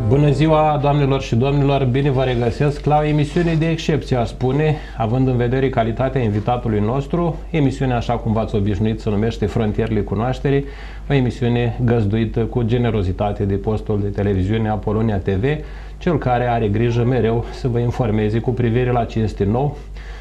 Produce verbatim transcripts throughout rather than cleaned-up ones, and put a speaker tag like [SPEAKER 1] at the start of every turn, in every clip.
[SPEAKER 1] Bună ziua, doamnelor și domnilor, bine vă regăsesc la o emisiune de excepție, aș spune, având în vedere calitatea invitatului nostru. Emisiunea, așa cum v-ați obișnuit, se numește Frontierele Cunoașterii, o emisiune găzduită cu generozitate de postul de televiziune Apolonia T V, cel care are grijă mereu să vă informeze cu privire la ce este nou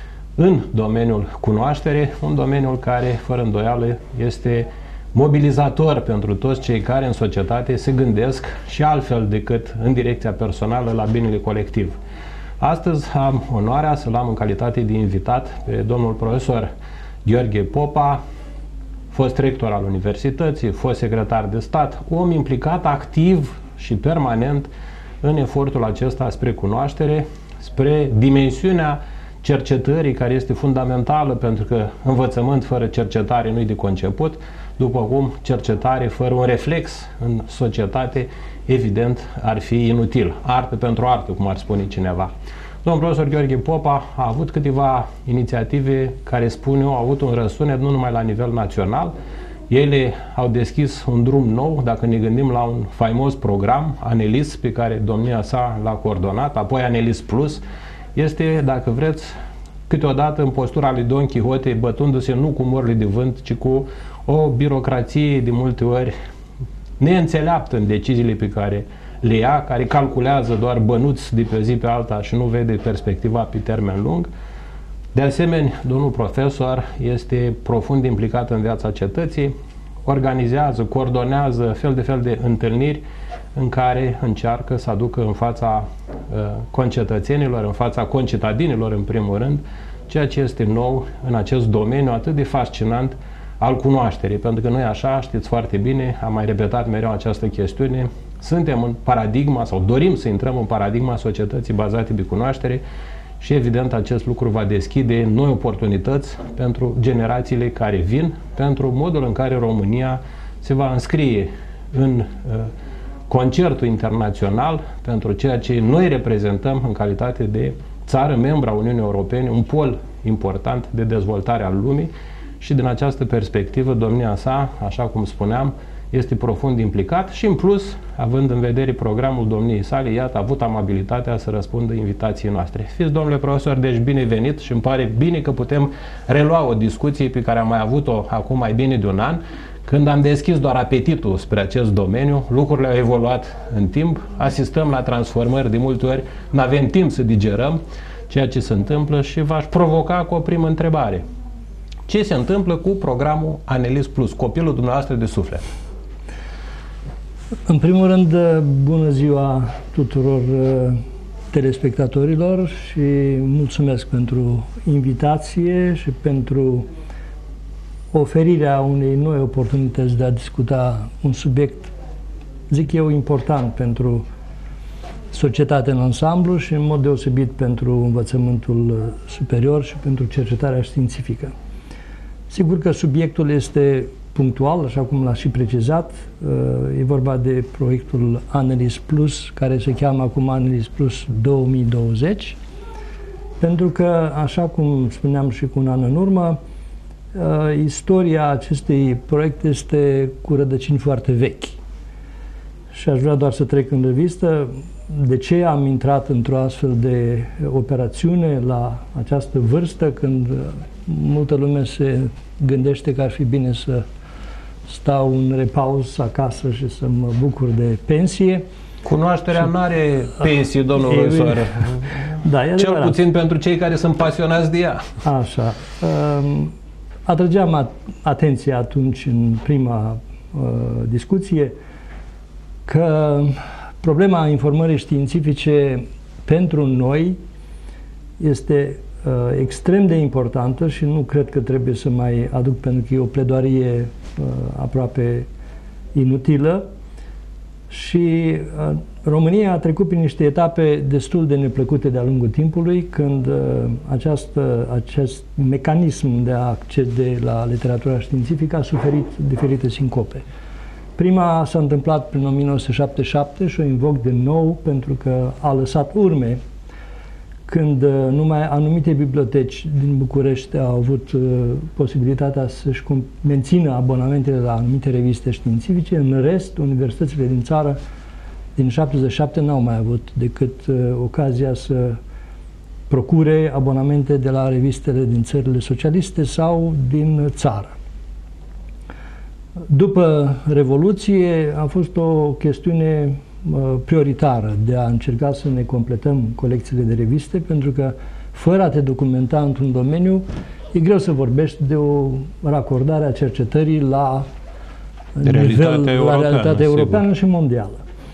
[SPEAKER 1] în domeniul cunoaștere, un domeniu care, fără îndoială, este mobilizator pentru toți cei care în societate se gândesc și altfel decât în direcția personală la binele colectiv. Astăzi am onoarea să-l am în calitate de invitat pe domnul profesor Gheorghe Popa, fost rector al universității, fost secretar de stat, om implicat activ și permanent în efortul acesta spre cunoaștere, spre dimensiunea cercetării, care este fundamentală, pentru că învățământ fără cercetare nu-i de conceput, după cum cercetare fără un reflex în societate, evident, ar fi inutil. Artă pentru artă, cum ar spune cineva. Domnul profesor Gheorghe Popa a avut câteva inițiative care, spun eu, au avut un răsunet nu numai la nivel național. Ele au deschis un drum nou, dacă ne gândim la un faimos program, Anelis, pe care domnia sa l-a coordonat, apoi Anelis Plus. Este, dacă vreți, câteodată în postura lui Don Quixote, bătându-se nu cu morile de vânt, ci cu o birocrație de multe ori neînțeleaptă în deciziile pe care le ia, care calculează doar bănuți de pe o zi pe alta și nu vede perspectiva pe termen lung. De asemenea, domnul profesor este profund implicat în viața cetății, organizează, coordonează fel de fel de întâlniri în care încearcă să aducă în fața uh, concetățenilor, în fața concetadinilor în primul rând, ceea ce este nou în acest domeniu atât de fascinant al cunoașterii, pentru că noi, așa, știți foarte bine, am mai repetat mereu această chestiune, suntem în paradigma sau dorim să intrăm în paradigma societății bazate pe cunoaștere și evident acest lucru va deschide noi oportunități pentru generațiile care vin, pentru modul în care România se va înscrie în uh, concertul internațional, pentru ceea ce noi reprezentăm în calitate de țară membra Uniunii Europene, un pol important de dezvoltare al lumii. Și din această perspectivă, domnia sa, așa cum spuneam, este profund implicat și, în plus, având în vedere programul domniei sale, iată, a avut amabilitatea să răspundă invitației noastre. Fiți, domnule profesor, deci binevenit și îmi pare bine că putem relua o discuție pe care am mai avut-o acum mai bine de un an, când am deschis doar apetitul spre acest domeniu, lucrurile au evoluat în timp, asistăm la transformări de multe ori, nu avem timp să digerăm ceea ce se întâmplă și v-aș provoca cu o primă întrebare. Ce se întâmplă cu programul Anelis Plus, copilul dumneavoastră de suflet?
[SPEAKER 2] În primul rând, bună ziua tuturor telespectatorilor și mulțumesc pentru invitație și pentru oferirea unei noi oportunități de a discuta un subiect, zic eu, important pentru societatea în ansamblu și în mod deosebit pentru învățământul superior și pentru cercetarea științifică. Sigur că subiectul este punctual, așa cum l-a și precizat. E vorba de proiectul Anelis Plus, care se cheamă acum Anelis Plus două mii douăzeci, pentru că, așa cum spuneam și cu un an în urmă, istoria acestui proiect este cu rădăcini foarte vechi. Și aș vrea doar să trec în revistă de ce am intrat într-o astfel de operațiune la această vârstă, când multă lume se gândește că ar fi bine să stau în repaus acasă și să mă bucur de pensie.
[SPEAKER 1] Cunoașterea nu are pensie, domnul profesor.
[SPEAKER 2] Da, e
[SPEAKER 1] cel puțin pentru cei care sunt pasionați de ea.
[SPEAKER 2] Așa. Atrăgeam atenția atunci, în prima discuție, că problema informării științifice pentru noi este uh, extrem de importantă și nu cred că trebuie să mai aduc, pentru că e o pledoarie uh, aproape inutilă și uh, România a trecut prin niște etape destul de neplăcute de-a lungul timpului, când uh, această, acest mecanism de a accede la literatura științifică a suferit diferite sincope. Prima s-a întâmplat prin o mie nouă sute șaptezeci și șapte și o invoc din nou pentru că a lăsat urme când numai anumite biblioteci din București au avut uh, posibilitatea să-și mențină abonamentele la anumite reviste științifice. În rest, universitățile din țară din șaptezeci și șapte n-au mai avut decât uh, ocazia să procure abonamente de la revistele din țările socialiste sau din țară. După Revoluție a fost o chestiune uh, prioritară de a încerca să ne completăm colecțiile de reviste, pentru că fără a te documenta într-un domeniu, e greu să vorbești de o racordare a cercetării la
[SPEAKER 1] realitatea
[SPEAKER 2] nivel,
[SPEAKER 1] europeană,
[SPEAKER 2] la realitatea europeană
[SPEAKER 1] sigur.
[SPEAKER 2] și mondială.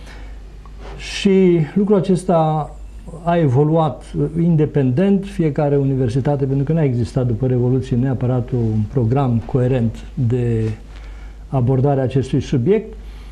[SPEAKER 2] Și lucrul acesta a evoluat independent, fiecare universitate, pentru că n-a existat după Revoluție neapărat un program coerent de abordare a acestui subiect,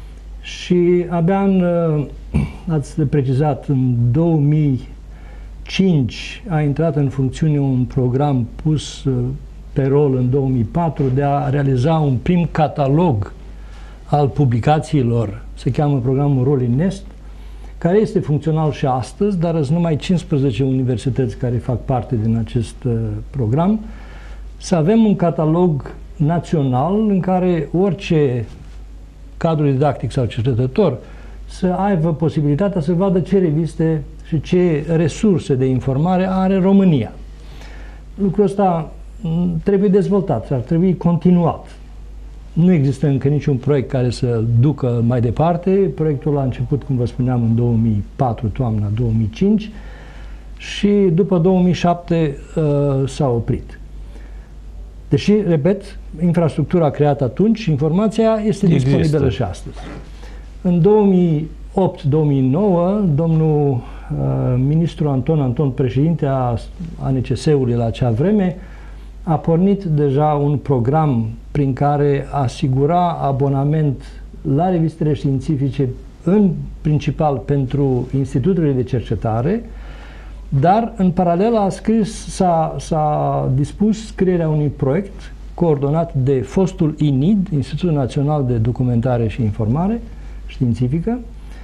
[SPEAKER 2] și abia în, ați precizat, în două mii cinci a intrat în funcțiune un program pus pe rol în două mii patru de a realiza un prim catalog al publicațiilor, se cheamă programul Rolling Nest, care este funcțional și astăzi, dar sunt numai cincisprezece universități care fac parte din acest uh, program. Să avem un catalog național în care orice cadru didactic sau cercetător să aibă posibilitatea să vadă ce reviste și ce resurse de informare are România. Lucrul ăsta trebuie dezvoltat, ar trebui continuat. Nu există încă niciun proiect care să ducă mai departe. Proiectul a început, cum vă spuneam, în două mii patru, toamna două mii cinci, și după două mii șapte uh, s-a oprit. Deși, repet, infrastructura creată atunci, informația este
[SPEAKER 1] Există.
[SPEAKER 2] disponibilă și astăzi. În două mii opt două mii nouă, domnul uh, ministru Anton Anton, președinte a, a N C S-ului la acea vreme, a pornit deja un program prin care asigura abonament la revistele științifice, în principal pentru instituturile de cercetare, dar în paralel a scris, s-a, s-a dispus scrierea unui proiect coordonat de fostul I N I D, Institutul Național de Documentare și Informare Științifică,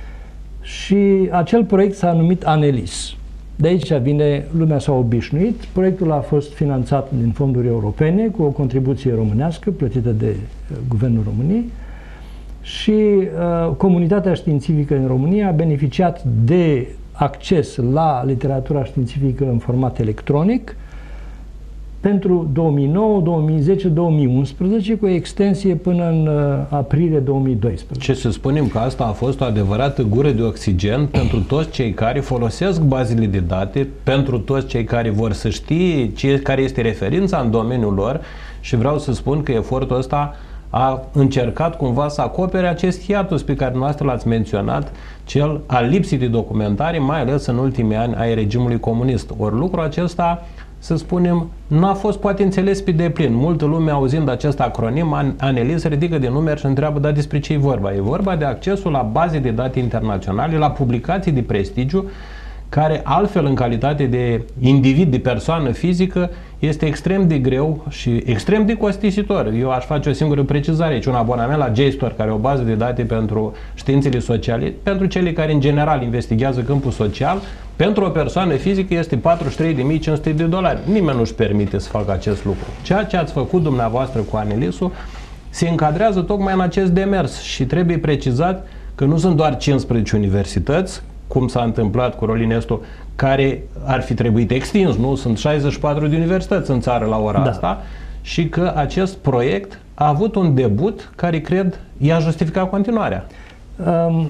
[SPEAKER 2] și acel proiect s-a numit ANELIS. De aici vine, lumea s-a obișnuit. Proiectul a fost finanțat din fonduri europene cu o contribuție românească plătită de uh, Guvernul României, și uh, comunitatea științifică în România a beneficiat de acces la literatura științifică în format electronic pentru două mii nouă, două mii zece, două mii unsprezece, cu extensie până în uh, aprilie două mii doisprezece.
[SPEAKER 1] Ce să spunem că asta a fost o adevărată gură de oxigen pentru toți cei care folosesc bazele de date, pentru toți cei care vor să știe ce, care este referința în domeniul lor, și vreau să spun că efortul ăsta a încercat cumva să acopere acest hiatus pe care noastră l-ați menționat, cel al lipsii de documentare, mai ales în ultimii ani ai regimului comunist. Ori lucrul acesta, să spunem, nu a fost poate înțeles pe deplin. Multă lume, auzind acest acronim, ANELIS, ridică de numeri și întreabă, dar despre ce e vorba? E vorba de accesul la baze de date internaționale, la publicații de prestigiu, care altfel, în calitate de individ, de persoană fizică, este extrem de greu și extrem de costisitor. Eu aș face o singură precizare aici, un abonament la JSTOR, care e o bază de date pentru științele sociale, pentru cei care în general investigează câmpul social, pentru o persoană fizică este patruzeci și trei de mii cinci sute de dolari. Nimeni nu-și permite să facă acest lucru. Ceea ce ați făcut dumneavoastră cu ANELIS-ul se încadrează tocmai în acest demers și trebuie precizat că nu sunt doar cincisprezece universități, cum s-a întâmplat cu Rolling Nest-ul, care ar fi trebuit extins, nu? Sunt șaizeci și patru de universități în țară la ora
[SPEAKER 2] da.
[SPEAKER 1] asta, și că acest proiect a avut un debut care, cred, i-a justificat continuarea.
[SPEAKER 2] Um,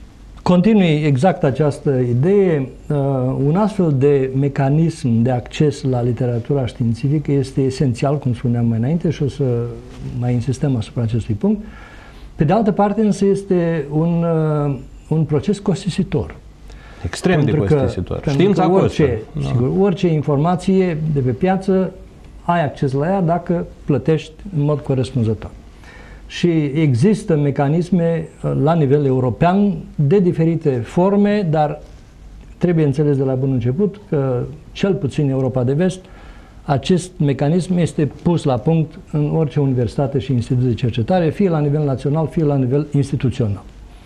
[SPEAKER 2] continui exact această idee. Uh, un astfel de mecanism de acces la literatura științifică este esențial, cum spuneam mai înainte, și o să mai insistăm asupra acestui punct. Pe de altă parte, însă, este un, uh, un proces costisitor.
[SPEAKER 1] Extrem
[SPEAKER 2] pentru
[SPEAKER 1] de costisitor.
[SPEAKER 2] Că,
[SPEAKER 1] Știința
[SPEAKER 2] că orice,
[SPEAKER 1] costă.
[SPEAKER 2] Sigur, orice informație de pe piață ai acces la ea dacă plătești în mod corespunzător. Și există mecanisme la nivel european de diferite forme, dar trebuie înțeles de la bun început că, cel puțin în Europa de Vest, acest mecanism este pus la punct în orice universitate și institut de cercetare, fie la nivel național, fie la nivel instituțional.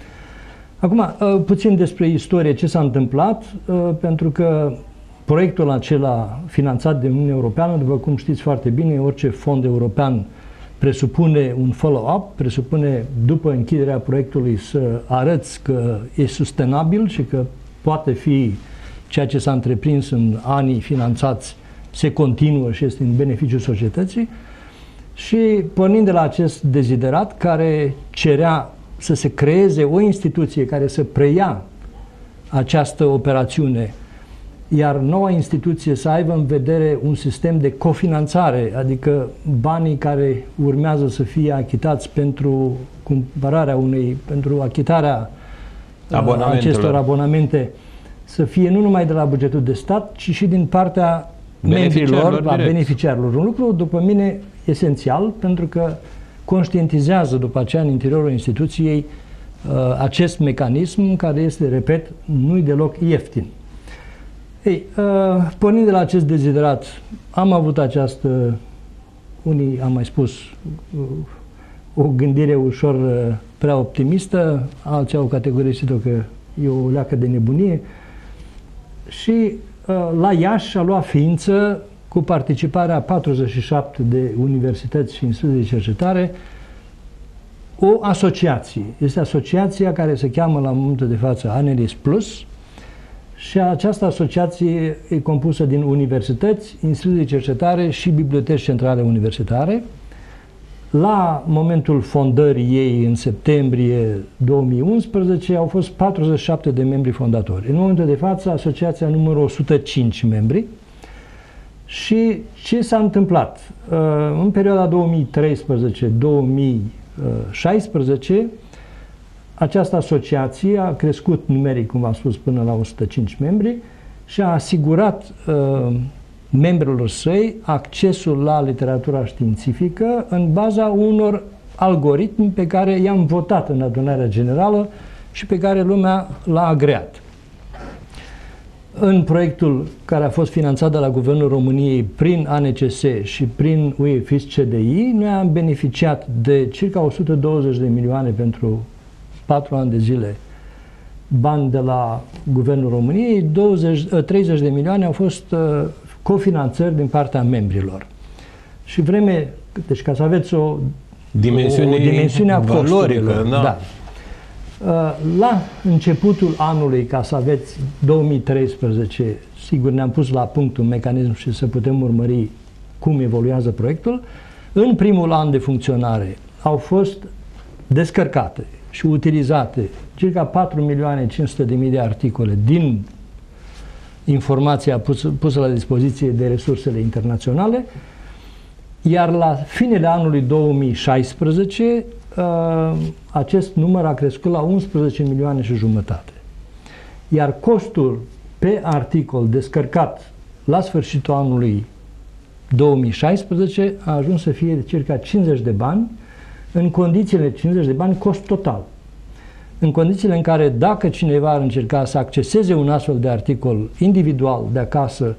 [SPEAKER 2] Acum, puțin despre istorie, ce s-a întâmplat, pentru că proiectul acela finanțat de Uniunea Europeană, după cum știți foarte bine, orice fond european presupune un follow-up, presupune după închiderea proiectului să arăți că e sustenabil și că poate fi ceea ce s-a întreprins în anii finanțați se continuă și este în beneficiul societății. Și pornind de la acest deziderat care cerea să se creeze o instituție care să preia această operațiune, iar noua instituție să aibă în vedere un sistem de cofinanțare, adică banii care urmează să fie achitați pentru cumpărarea unei, pentru achitarea acestor abonamente, să fie nu numai de la bugetul de stat, ci și din partea membrilor, la beneficiarilor. Un lucru, după mine, esențial, pentru că conștientizează după aceea în interiorul instituției acest mecanism care este, repet, nu-i deloc ieftin. Ei, pornind de la acest deziderat, am avut această, unii am mai spus, o gândire ușor prea optimistă, alții au categorisit-o că e o leacă de nebunie și la Iași a luat ființă cu participarea a patruzeci și șapte de universități și instituții de cercetare o asociație. Este asociația care se cheamă la momentul de față Anelis Plus și această asociație e compusă din universități, instituții de cercetare și biblioteci centrale universitare. La momentul fondării ei, în septembrie două mii unsprezece, au fost patruzeci și șapte de membri fondatori. În momentul de față, asociația numără o sută cinci membri. Și ce s-a întâmplat? În perioada două mii treisprezece două mii șaisprezece, această asociație a crescut numeric, cum am spus, până la o sută cinci membri și a asigurat uh, membrilor săi accesul la literatura științifică în baza unor algoritmi pe care i-am votat în adunarea generală și pe care lumea l-a agreat. În proiectul care a fost finanțat de la Guvernul României prin A N C S și prin U E F I S C D I, noi am beneficiat de circa o sută douăzeci de milioane pentru patru ani de zile bani de la Guvernul României, douăzeci, treizeci de milioane au fost uh, cofinanțări din partea membrilor. Și vreme, deci ca să aveți o dimensiune, o dimensiune a costurilor, da. Da. La începutul anului, ca să aveți două mii treisprezece, sigur ne-am pus la punct un mecanism și să putem urmări cum evoluează proiectul, în primul an de funcționare au fost descărcate și utilizate circa patru milioane cinci sute de mii de articole din informația pusă, pusă la dispoziție de resursele internaționale, iar la finele anului două mii șaisprezece acest număr a crescut la unsprezece milioane și jumătate. Iar costul pe articol descărcat la sfârșitul anului două mii șaisprezece a ajuns să fie de circa cincizeci de bani, în condițiile cincizeci de bani cost total. În condițiile în care dacă cineva ar încerca să acceseze un astfel de articol individual de acasă,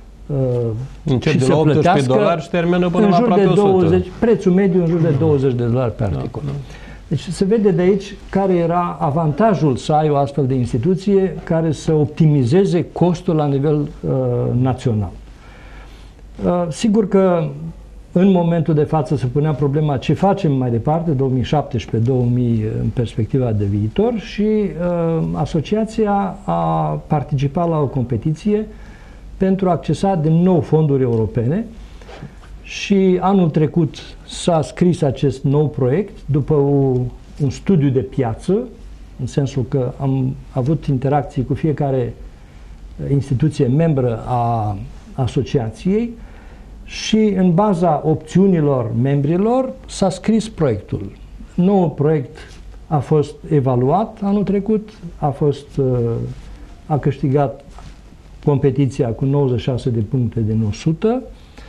[SPEAKER 1] încep de la optsprezece dolari și termină până la aproape o sută.
[SPEAKER 2] Prețul mediu în jur de douăzeci de dolari pe articol. Da, da. Deci se vede de aici care era avantajul să ai o astfel de instituție care să optimizeze costul la nivel uh, național. Uh, sigur că în momentul de față se punea problema ce facem mai departe, două mii șaptesprezece două mii în perspectiva de viitor și uh, asociația a participat la o competiție pentru a accesa din nou fonduri europene și anul trecut s-a scris acest nou proiect după o, un studiu de piață, în sensul că am avut interacții cu fiecare instituție membră a asociației și în baza opțiunilor membrilor s-a scris proiectul. Noul proiect a fost evaluat anul trecut, a fost a câștigat competiția cu nouăzeci și șase de puncte din o sută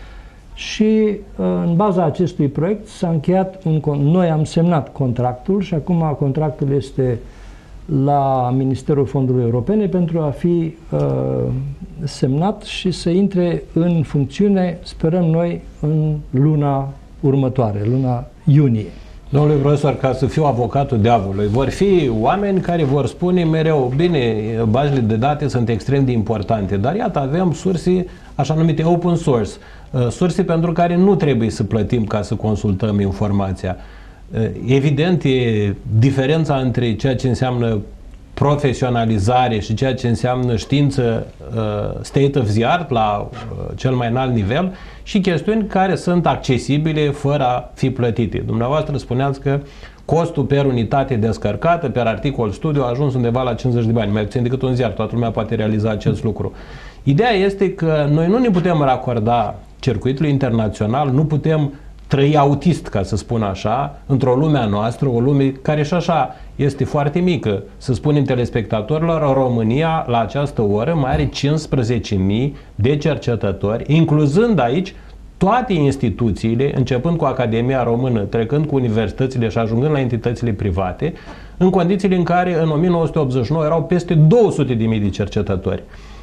[SPEAKER 2] și în baza acestui proiect s-a încheiat un, noi am semnat contractul și acum contractul este la Ministerul Fondurilor Europene pentru a fi uh, semnat și să intre în funcțiune, sperăm noi, în luna următoare, luna iunie.
[SPEAKER 1] Domnule profesor, ca să fiu avocatul diavolului, vor fi oameni care vor spune mereu, bine, bazele de date sunt extrem de importante, dar iată, avem surse așa numite open source, surse pentru care nu trebuie să plătim ca să consultăm informația. Evident, e diferența între ceea ce înseamnă profesionalizare și ceea ce înseamnă știință state of the art la cel mai înalt nivel și chestiuni care sunt accesibile fără a fi plătite. Dumneavoastră spuneați că costul per unitate descărcată, per articol studiu, a ajuns undeva la cincizeci de bani, mai puțin decât un ziar, toată lumea poate realiza acest lucru. Ideea este că noi nu ne putem racorda circuitului internațional, nu putem trăi autist, ca să spun așa, într-o lume a noastră, o lume care și așa este foarte mică. Să spunem telespectatorilor, România la această oră mai are cincisprezece mii de cercetători, incluzând aici toate instituțiile, începând cu Academia Română, trecând cu universitățile și ajungând la entitățile private, în condițiile în care în o mie nouă sute optzeci și nouă erau peste două sute de mii de cercetători.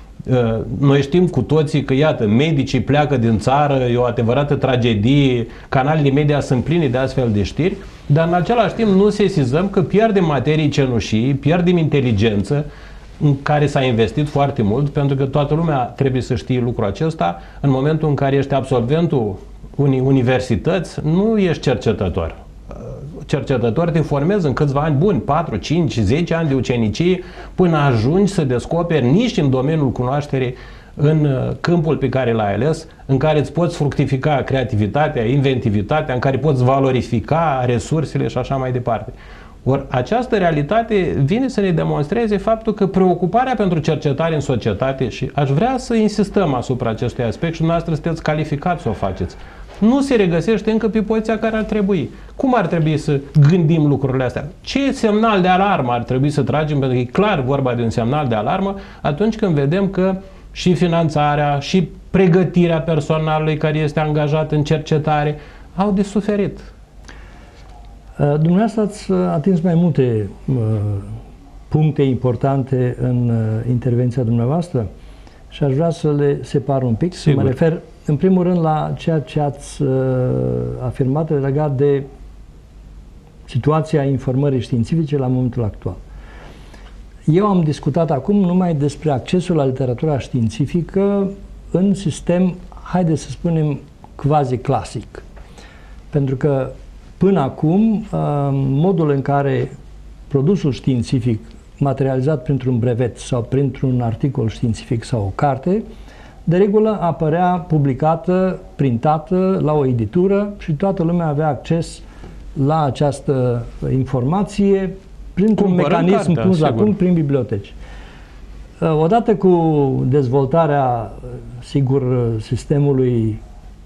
[SPEAKER 1] Noi știm cu toții că, iată, medicii pleacă din țară, e o adevărată tragedie, canalele media sunt pline de astfel de știri, dar în același timp nu sesizăm că pierdem materii cenușii, pierdem inteligență în care s-a investit foarte mult, pentru că toată lumea trebuie să știe lucrul acesta. În momentul în care ești absolventul unei universități, nu ești cercetător. Cercetători te formezi în câțiva ani buni, patru, cinci, zece ani de ucenicie, până ajungi să descoperi nici în domeniul cunoașterii, în câmpul pe care l-ai ales, în care îți poți fructifica creativitatea, inventivitatea, în care poți valorifica resursele și așa mai departe. Ori această realitate vine să ne demonstreze faptul că preocuparea pentru cercetare în societate, și aș vrea să insistăm asupra acestui aspect și dumneavoastră sunteți calificați să o faceți, nu se regăsește încă pe poziția care ar trebui. Cum ar trebui să gândim lucrurile astea? Ce semnal de alarmă ar trebui să tragem? Pentru că e clar vorba de un semnal de alarmă atunci când vedem că și finanțarea, și pregătirea personalului care este angajat în cercetare au de suferit.
[SPEAKER 2] Dumneavoastră ați atins mai multe uh, puncte importante în uh, intervenția dumneavoastră și aș vrea să le separ un pic. Sigur. Să mă refer în primul rând la ceea ce ați uh, afirmat legat de situația informării științifice la momentul actual. Eu am discutat acum numai despre accesul la literatura științifică în sistem, haideți să spunem, quasi clasic. Pentru că până acum, uh, modul în care produsul științific materializat printr-un brevet sau printr-un articol științific sau o carte, de regulă apărea publicată, printată la o editură și toată lumea avea acces la această informație printr-un mecanism pus acum prin biblioteci. Odată cu dezvoltarea, sigur, sistemului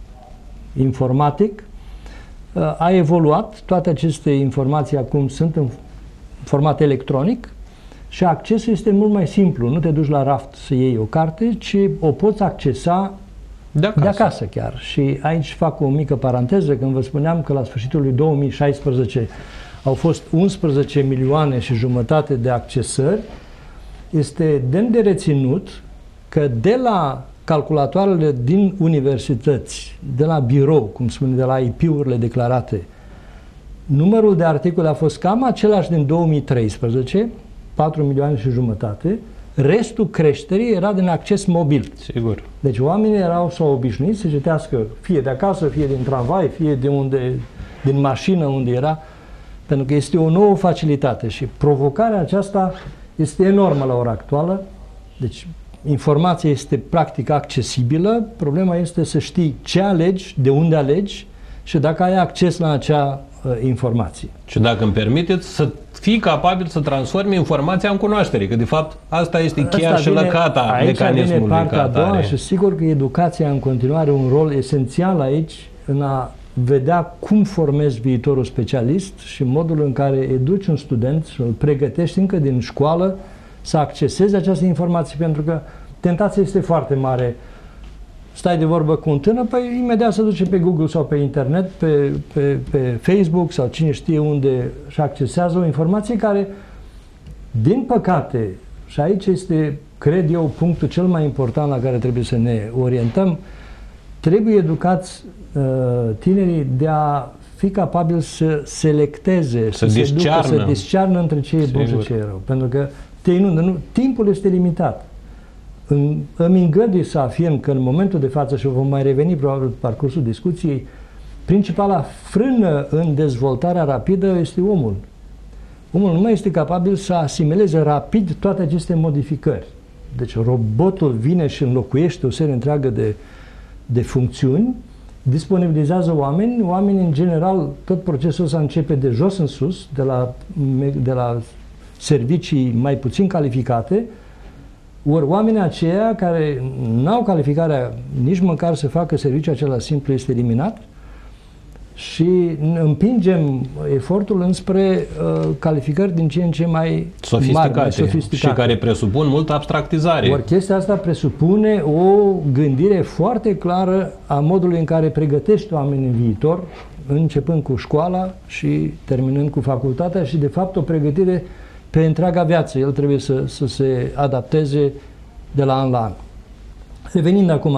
[SPEAKER 2] informatic, a evoluat, toate aceste informații acum sunt în format electronic și accesul este mult mai simplu. Nu te duci la raft să iei o carte, ci o poți accesa de acasă, de acasă chiar. Și aici fac o mică paranteză când vă spuneam că la sfârșitul lui două mii șaisprezece au fost unsprezece milioane și jumătate de accesări. Este demn de reținut că de la calculatoarele din universități, de la birou, cum spune, de la I P-urile declarate, numărul de articole a fost cam același din două mii treisprezece, patru milioane și jumătate, restul creșterii era din acces mobil.
[SPEAKER 1] Sigur.
[SPEAKER 2] Deci oamenii erau sau obișnuiți să citească fie de acasă, fie din tramvai, fie de unde, din mașină unde era, pentru că este o nouă facilitate și provocarea aceasta este enormă la ora actuală. Deci informația este practic accesibilă, problema este să știi ce alegi, de unde alegi și dacă ai acces la acea uh, informație.
[SPEAKER 1] Și dacă îmi permiteți, să fii capabil să transformi informația în cunoaștere, că de fapt asta este cheia și lăcata mecanismului.
[SPEAKER 2] Aici vine partea a doua și sigur că educația în continuare are un rol esențial aici în a vedea cum formezi viitorul specialist și modul în care educi un student și îl pregătești încă din școală să acceseze această informație, pentru că tentația este foarte mare. Stai de vorbă cu un tânăr, păi imediat se duce pe Google sau pe internet, pe, pe, pe Facebook sau cine știe unde și accesează o informație care, din păcate, și aici este, cred eu, punctul cel mai important la care trebuie să ne orientăm, trebuie educați uh, tinerii de a fi capabil să selecteze,
[SPEAKER 1] să,
[SPEAKER 2] să
[SPEAKER 1] discearnă.
[SPEAKER 2] se ducă, să discearnă între ce e bun și ce e rău. Pentru că te inundă. Nu, timpul este limitat. În, îmi îngădui să afirm că în momentul de față, și vom mai reveni probabil pe parcursul discuției, principala frână în dezvoltarea rapidă este omul. Omul nu mai este capabil să asimileze rapid toate aceste modificări. Deci robotul vine și înlocuiește o serie întreagă de, de funcțiuni, disponibilizează oameni, oamenii în general, tot procesul ăsta începe de jos în sus, de la, de la servicii mai puțin calificate, ori oamenii aceia care n-au calificarea nici măcar să facă serviciul acela simplu este eliminat și împingem efortul înspre uh, calificări din ce în ce mai
[SPEAKER 1] sofisticate,
[SPEAKER 2] mari, mai sofisticate
[SPEAKER 1] și care presupun multă abstractizare.
[SPEAKER 2] Ori chestia asta presupune o gândire foarte clară a modului în care pregătești oamenii în viitor, începând cu școala și terminând cu facultatea și de fapt o pregătire pe întreaga viață. El trebuie să, să se adapteze de la an la an. Revenind acum,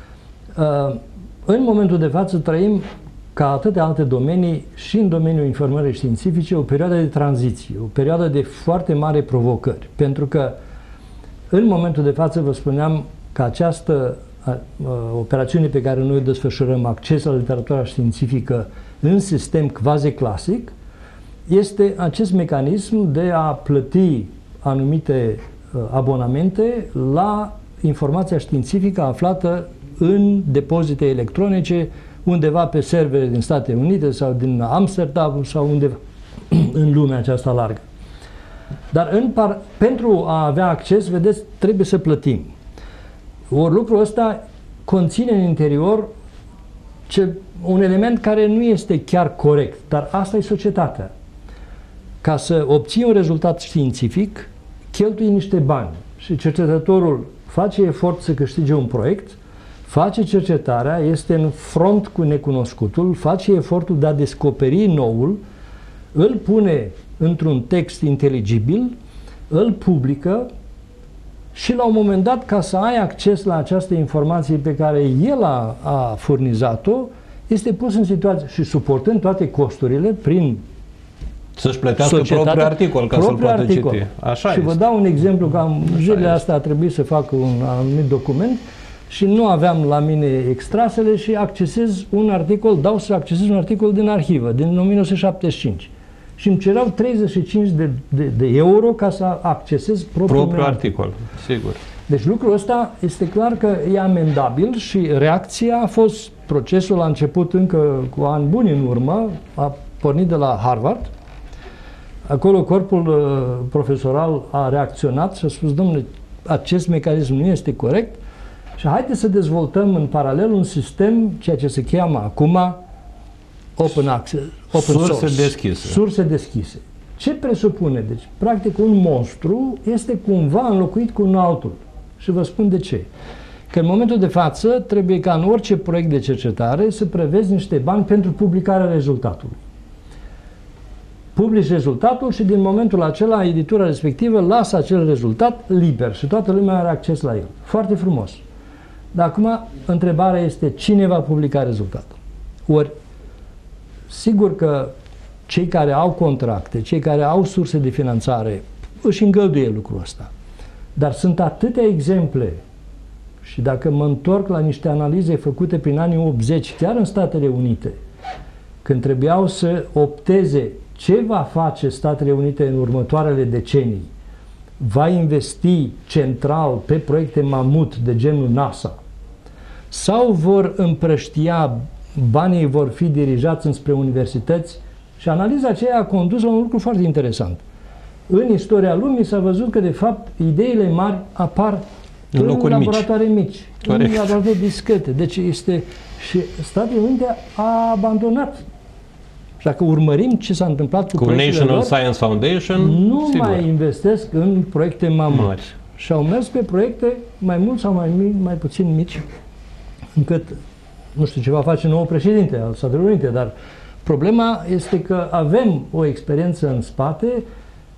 [SPEAKER 2] uh, în momentul de față trăim, ca atâtea alte domenii, și în domeniul informării științifice, o perioadă de tranziție, o perioadă de foarte mare provocări. Pentru că, în momentul de față, vă spuneam că această a, a, operațiune pe care noi o desfășurăm, acces la literatura științifică în sistem quasi-clasic, este acest mecanism de a plăti anumite a, abonamente la informația științifică aflată în depozite electronice, undeva pe servere din Statele Unite sau din Amsterdam sau undeva în lumea aceasta largă. Dar în par, pentru a avea acces, vedeți, trebuie să plătim. Ori lucrul ăsta conține în interior ce, un element care nu este chiar corect, dar asta e societatea. Ca să obții un rezultat științific, cheltui niște bani și cercetătorul face efort să câștige un proiect, face cercetarea, este în front cu necunoscutul, face efortul de a descoperi noul, îl pune într-un text inteligibil, îl publică și la un moment dat, ca să ai acces la această informație pe care el a, a furnizat-o, este pus în situație și suportând toate costurile prin
[SPEAKER 1] să-și plătească propriul articol ca să-l poată
[SPEAKER 2] articol.
[SPEAKER 1] citi. Așa
[SPEAKER 2] și
[SPEAKER 1] este.
[SPEAKER 2] vă dau un exemplu, că am, zilele astea a trebuit să fac un anumit document și nu aveam la mine extrasele și accesez un articol, dau să accesez un articol din arhivă, din o mie nouă sute șaptezeci și cinci. Și îmi cereau treizeci și cinci de, de, de euro ca să accesez propriul,
[SPEAKER 1] propriul articol. Sigur.
[SPEAKER 2] Deci lucrul ăsta este clar că e amendabil și reacția a fost, procesul a început încă cu ani buni în urmă, a pornit de la Harvard. Acolo corpul uh, profesoral a reacționat și a spus, domnule, acest mecanism nu este corect și haideți să dezvoltăm în paralel un sistem, ceea ce se cheamă acum open access, open
[SPEAKER 1] surse
[SPEAKER 2] source,
[SPEAKER 1] deschise.
[SPEAKER 2] Surse deschise. Ce presupune? Deci, practic, un monstru este cumva înlocuit cu un altul. Și vă spun de ce. Că în momentul de față trebuie ca în orice proiect de cercetare să prevezi niște bani pentru publicarea rezultatului. Publici rezultatul și din momentul acela editura respectivă lasă acel rezultat liber și toată lumea are acces la el. Foarte frumos. Dar acum întrebarea este cine va publica rezultatul. Ori, sigur că cei care au contracte, cei care au surse de finanțare își îngăduie lucrul ăsta. Dar sunt atâtea exemple și dacă mă întorc la niște analize făcute prin anii optzeci, chiar în Statele Unite, când trebuiau să opteze ce va face Statele Unite în următoarele decenii, va investi central pe proiecte mamut de genul NASA sau vor împrăștia, banii vor fi dirijați înspre universități și analiza aceea a condus la un lucru foarte interesant. În istoria lumii s-a văzut că, de fapt, ideile mari apar în, în laboratoare mici, mici în laboratoare discrete. Deci este... Și Statele Unite a abandonat. Și dacă urmărim ce s-a întâmplat cu,
[SPEAKER 1] cu
[SPEAKER 2] proiectele
[SPEAKER 1] National
[SPEAKER 2] lor,
[SPEAKER 1] Science Foundation,
[SPEAKER 2] nu
[SPEAKER 1] sigur.
[SPEAKER 2] mai investesc în proiecte mai mari. Și au mers pe proiecte mai mult sau mai, mici, mai puțin mici, încât, nu știu ce va face nou președinte al Statelor Unite, dar problema este că avem o experiență în spate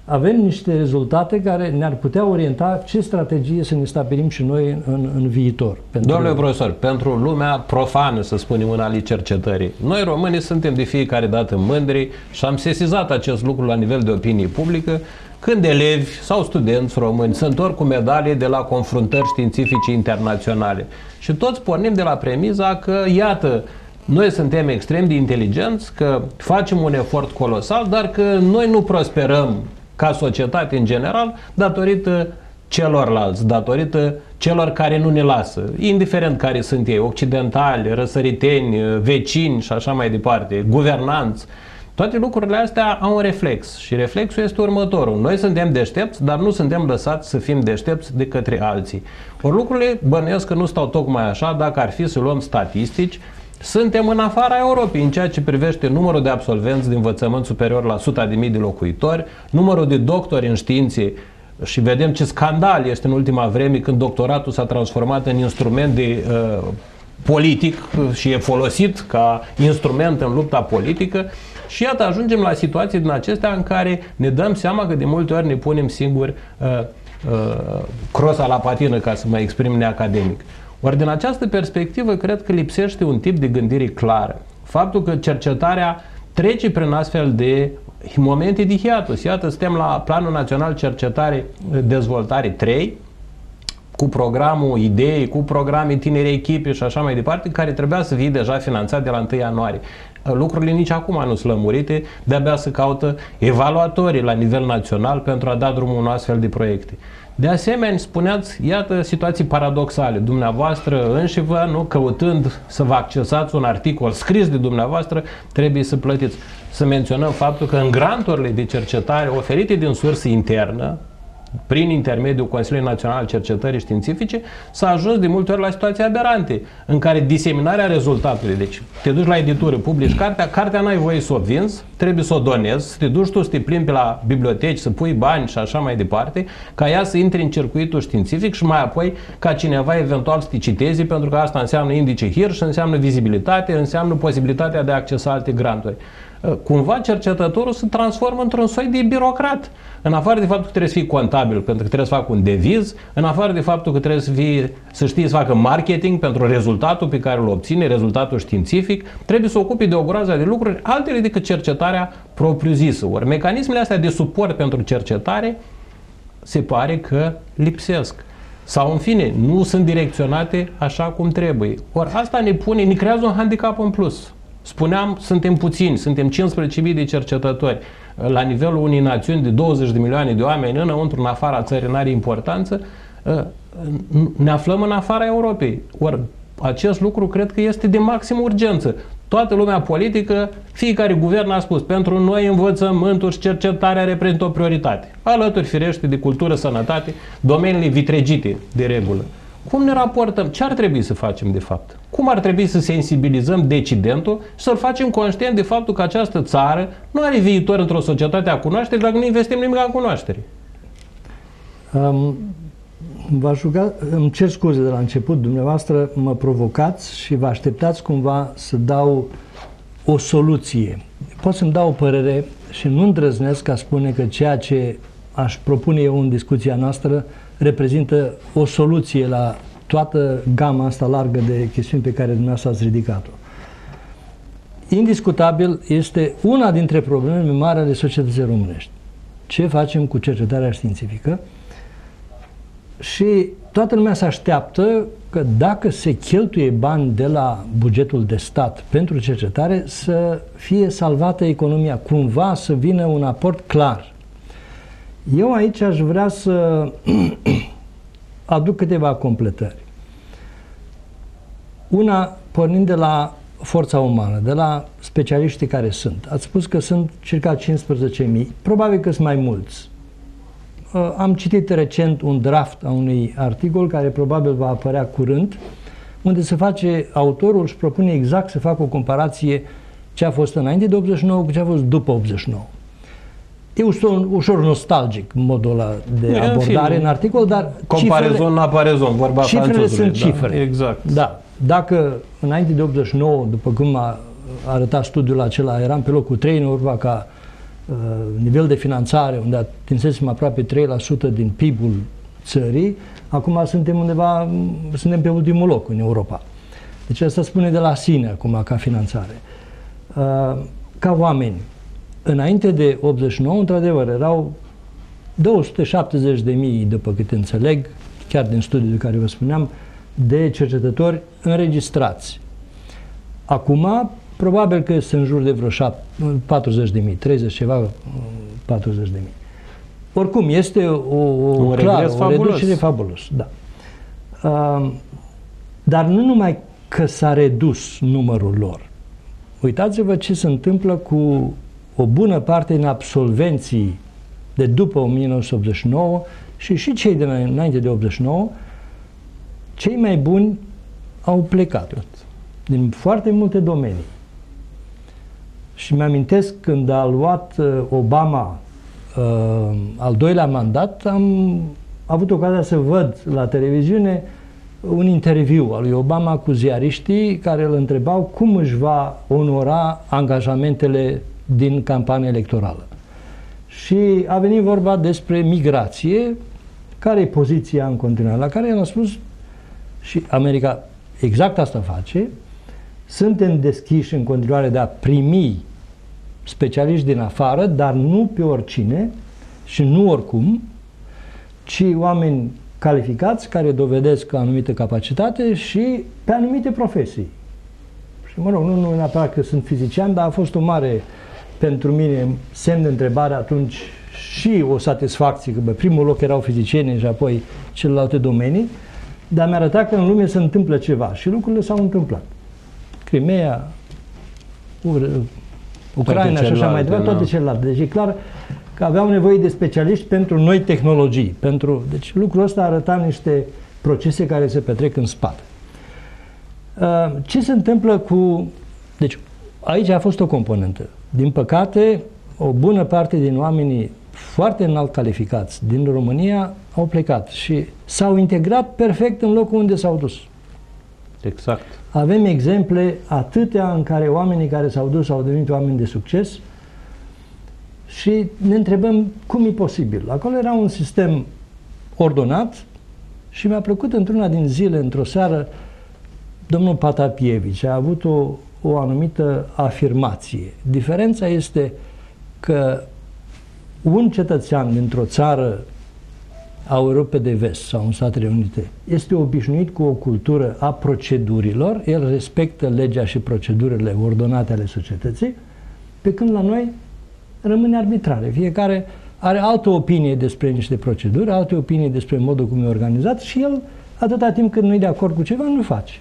[SPEAKER 2] avem niște rezultate care ne-ar putea orienta ce strategie să ne stabilim și noi în, în viitor.
[SPEAKER 1] Pentru... Domnule profesor, pentru lumea profană, să spunem, în alii cercetării, noi românii suntem de fiecare dată mândri și am sesizat acest lucru la nivel de opinie publică, când elevi sau studenți români se întorc cu medalie de la confruntări științifice internaționale. Și toți pornim de la premiza că, iată, noi suntem extrem de inteligenți, că facem un efort colosal, dar că noi nu prosperăm ca societate în general datorită celorlalți, datorită celor care nu ne lasă, indiferent care sunt ei, occidentali, răsăriteni, vecini și așa mai departe, guvernanți. Toate lucrurile astea au un reflex și reflexul este următorul. Noi suntem deștepți, dar nu suntem lăsați să fim deștepți de către alții. Ori lucrurile bănuiesc că nu stau tocmai așa dacă ar fi să luăm statistici. Suntem în afara Europei în ceea ce privește numărul de absolvenți de învățământ superior la o sută de mii de locuitori, numărul de doctori în științe, și vedem ce scandal este în ultima vreme când doctoratul s-a transformat în instrument de uh, politic și e folosit ca instrument în lupta politică. Și iată, ajungem la situații din acestea în care ne dăm seama că de multe ori ne punem singuri uh, uh, crosa la patină, ca să mă exprim neacademic. Ori din această perspectivă cred că lipsește un tip de gândire clară. Faptul că cercetarea trece prin astfel de momente de hiatus. Iată, suntem la Planul Național Cercetare Dezvoltare trei, cu programul Idei, cu programul Tineri Echipe și așa mai departe, care trebuia să fie deja finanțat de la întâi ianuarie. Lucrurile nici acum nu sunt lămurite, de-abia se caută evaluatorii la nivel național pentru a da drumul unor astfel de proiecte. De asemenea, spuneați, iată, situații paradoxale. Dumneavoastră înșivă, nu, căutând să vă accesați un articol scris de dumneavoastră, trebuie să plătiți. Să menționăm faptul că în granturile de cercetare oferite din sursă internă, prin intermediul Consiliului Național al Cercetării Științifice, s-a ajuns de multe ori la situații aberante, în care diseminarea rezultatului, deci te duci la editură, publici cartea, cartea n-ai voie să o vinzi, trebuie să o donezi, să te duci tu să te plimbi la biblioteci, să pui bani și așa mai departe, ca ea să intre în circuitul științific și mai apoi ca cineva eventual să te citeze, pentru că asta înseamnă indice Hirsch, înseamnă vizibilitate, înseamnă posibilitatea de a accesa alte granturi. Cumva cercetătorul se transformă într-un soi de birocrat. În afară de faptul că trebuie să fii contabil pentru că trebuie să facă un deviz, în afară de faptul că trebuie să, fii, să știi să facă marketing pentru rezultatul pe care îl obține, rezultatul științific, trebuie să ocupe de o groază de lucruri altele decât cercetarea propriu-zisă. Ori mecanismele astea de suport pentru cercetare se pare că lipsesc. Sau, în fine, nu sunt direcționate așa cum trebuie. Ori asta ne pune, ne creează un handicap în plus. Spuneam, suntem puțini, suntem cincisprezece mii de cercetători. La nivelul unei națiuni de douăzeci de milioane de oameni, înăuntru, în afara țării, n-are importanță, ne aflăm în afara Europei. Ori acest lucru cred că este de maximă urgență. Toată lumea politică, fiecare guvern a spus, pentru noi învățământul și cercetarea reprezintă o prioritate. Alături, firește, de cultură, sănătate, domeniile vitregite, de regulă. Cum ne raportăm? Ce ar trebui să facem de fapt? Cum ar trebui să sensibilizăm decidentul și să-l facem conștient de faptul că această țară nu are viitor într-o societate a cunoașterii dacă nu investim nimic în cunoaștere?
[SPEAKER 2] Um, v-aș ruga, îmi cer scuze de la început, dumneavoastră mă provocați și vă așteptați cumva să dau o soluție. Pot să-mi dau o părere și nu îndrăznesc a spune că ceea ce aș propune eu în discuția noastră reprezintă o soluție la toată gama asta largă de chestiuni pe care dumneavoastră ați ridicat-o. Indiscutabil este una dintre problemele mari ale societății românești. Ce facem cu cercetarea științifică? Și toată lumea se așteaptă că dacă se cheltuie bani de la bugetul de stat pentru cercetare, să fie salvată economia, cumva să vină un aport clar. Eu aici aș vrea să aduc câteva completări. Una, pornind de la forța umană, de la specialiștii care sunt. Ați spus că sunt circa cincisprezece mii, probabil că sunt mai mulți. Am citit recent un draft a unui articol care probabil va apărea curând, unde se face, autorul își propune exact să facă o comparație ce a fost înainte de optzeci și nouă cu ce a fost după optzeci și nouă. E ușor, ușor nostalgic modul ăla de abordare în, în articol, dar
[SPEAKER 1] comparezon la parezon, vorba
[SPEAKER 2] cifrele sunt
[SPEAKER 1] da,
[SPEAKER 2] cifre.
[SPEAKER 1] Exact.
[SPEAKER 2] Da. Dacă înainte de optzeci și nouă, după cum a arătat studiul acela, eram pe locul trei în Europa ca nivel de finanțare, unde atinsesem aproape trei la sută din P I B-ul țării, acum suntem undeva, suntem pe ultimul loc în Europa. Deci asta spune de la sine acum ca finanțare. Ca oameni, înainte de optzeci și nouă, într-adevăr, erau două sute șaptezeci de mii, după câte înțeleg, chiar din studiul de care vă spuneam, de cercetători înregistrați. Acum, probabil că sunt în jur de vreo patruzeci de mii, treizeci ceva, patruzeci de mii. Oricum, este o, o,
[SPEAKER 1] un
[SPEAKER 2] clar, o
[SPEAKER 1] fabulos.
[SPEAKER 2] reducere fabulos. Da. Uh, dar nu numai că s-a redus numărul lor. Uitați-vă ce se întâmplă cu o bună parte din absolvenții de după o mie nouă sute optzeci și nouă și și cei de înainte de optzeci și nouă, cei mai buni au plecat din foarte multe domenii. Și mi-amintesc când a luat Obama uh, al doilea mandat, am avut ocazia să văd la televiziune un interviu al lui Obama cu ziariștii care îl întrebau cum își va onora angajamentele din campania electorală. Și a venit vorba despre migrație, care e poziția în continuare, la care el a spus, și America exact asta face, suntem deschiși în continuare de a primi specialiști din afară, dar nu pe oricine și nu oricum, ci oameni calificați care dovedesc o anumită capacitate și pe anumite profesii. Și mă rog, nu, nu neapărat că sunt fizician, dar a fost o mare, pentru mine, semn de întrebare atunci și o satisfacție, că pe primul loc erau fizicieni și apoi celelalte domenii, dar mi-a arătat că în lume se întâmplă ceva și lucrurile s-au întâmplat. Crimea, Ucraina și așa mai departe, toate celelalte. Deci e clar că aveau nevoie de specialiști pentru noi tehnologii. Pentru, deci lucrul ăsta arăta niște procese care se petrec în spate. Ce se întâmplă cu... Deci aici a fost o componentă. Din păcate, o bună parte din oamenii foarte înalt calificați din România au plecat și s-au integrat perfect în locul unde s-au dus.
[SPEAKER 1] Exact.
[SPEAKER 2] Avem exemple atâtea în care oamenii care s-au dus au devenit oameni de succes și ne întrebăm cum e posibil. Acolo era un sistem ordonat și mi-a plăcut într-una din zile, într-o seară, domnul Patapievici a avut o, o anumită afirmație. Diferența este că un cetățean dintr-o țară a Europei de Vest sau în Statele Unite este obișnuit cu o cultură a procedurilor, el respectă legea și procedurile ordonate ale societății, pe când la noi rămâne arbitrare. Fiecare are altă opinie despre niște proceduri, alte opinii despre modul cum e organizat și el, atâta timp cât nu e de acord cu ceva, nu face.